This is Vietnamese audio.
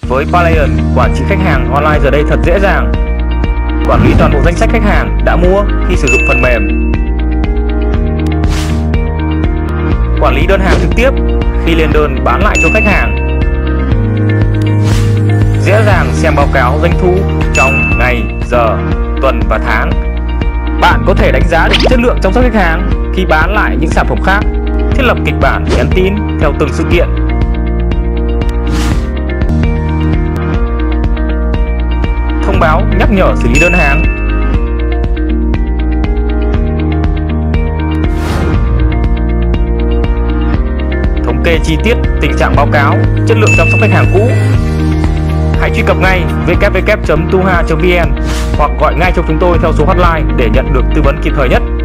Với Palayan, quản trị khách hàng online giờ đây thật dễ dàng. Quản lý toàn bộ danh sách khách hàng đã mua khi sử dụng phần mềm. Quản lý đơn hàng trực tiếp khi lên đơn bán lại cho khách hàng. Dễ dàng xem báo cáo doanh thu trong ngày, giờ, tuần và tháng. Bạn có thể đánh giá được chất lượng chăm sóc khách hàng khi bán lại những sản phẩm khác. Thiết lập kịch bản nhắn tin theo từng sự kiện. Thông báo nhắc nhở xử lý đơn hàng. Thống kê chi tiết tình trạng báo cáo chất lượng chăm sóc khách hàng cũ. Hãy truy cập ngay www.tuha.vn hoặc gọi ngay cho chúng tôi theo số hotline để nhận được tư vấn kịp thời nhất.